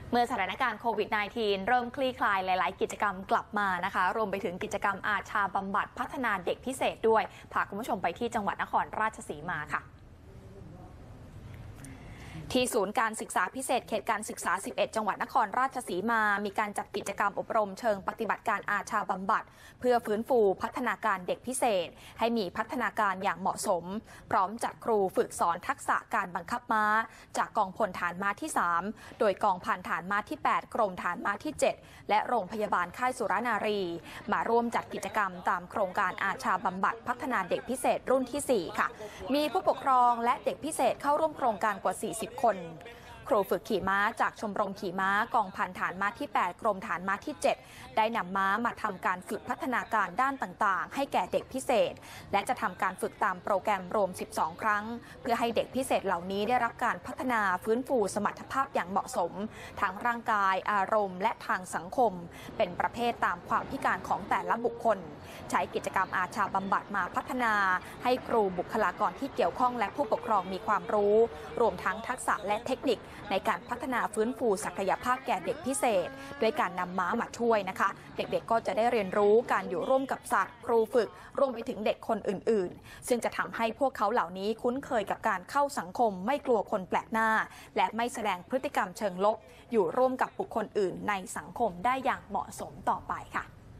เมื่อสถานการณ์โควิด -19 เริ่มคลี่คลายหลายๆ กิจกรรมกลับมานะคะรวมไปถึงกิจกรรมอาชาบำบัดพัฒนาเด็กพิเศษด้วยพาคุณผู้ชมไปที่จังหวัดนครราชสีมาค่ะที่ศูนย์การศึกษาพิเศษเขตการศึกษา 11 จังหวัดนครราชสีมามีการจัดกิจกรรมอบรมเชิงปฏิบัติการอาชาบำบัดเพื่อฟื้นฟูพัฒนาการเด็กพิเศษให้มีพัฒนาการอย่างเหมาะสมพร้อมจัดครูฝึกสอนทักษะการบังคับม้าจากกองพลฐานม้าที่ 3โดยกองพันฐานม้าที่ 8 กรมฐานม้าที่ 7และโรงพยาบาลค่ายสุรนารีมาร่วมจัดกิจกรรมตามโครงการอาชาบำบัดพัฒนาเด็กพิเศษรุ่นที่ 4 ค่ะมีผู้ปกครองและเด็กพิเศษเข้าร่วมโครงการกว่า 40 คนครูฝึกขี่ม้าจากชมรมขี่ม้ากองพันฐานม้าที่ 8 กรมฐานม้าที่ 7ได้นำม้ามาทำการฝึกพัฒนาการด้านต่างๆให้แก่เด็กพิเศษและจะทำการฝึกตามโปรแกรมรวม 12 ครั้งเพื่อให้เด็กพิเศษเหล่านี้ได้รับการพัฒนาฟื้นฟูสมรรถภาพอย่างเหมาะสมทั้งร่างกายอารมณ์และทางสังคมเป็นประเภทตามความพิการของแต่ละบุคคลใช้กิจกรรมอาชาบำบัดมาพัฒนาให้ครูบุคลากรที่เกี่ยวข้องและผู้ปกครองมีความรู้รวมทั้งทักษะและเทคนิคในการพัฒนาฟื้นฟูศักยภาพแก่เด็กพิเศษด้วยการนำม้ามาช่วยนะคะเด็กๆก็จะได้เรียนรู้การอยู่ร่วมกับสัตว์ครูฝึกรวมไปถึงเด็กคนอื่นๆซึ่งจะทำให้พวกเขาเหล่านี้คุ้นเคยกับการเข้าสังคมไม่กลัวคนแปลกหน้าและไม่แสดงพฤติกรรมเชิงลบอยู่ร่วมกับบุคคลอื่นในสังคมได้อย่างเหมาะสมต่อไปค่ะ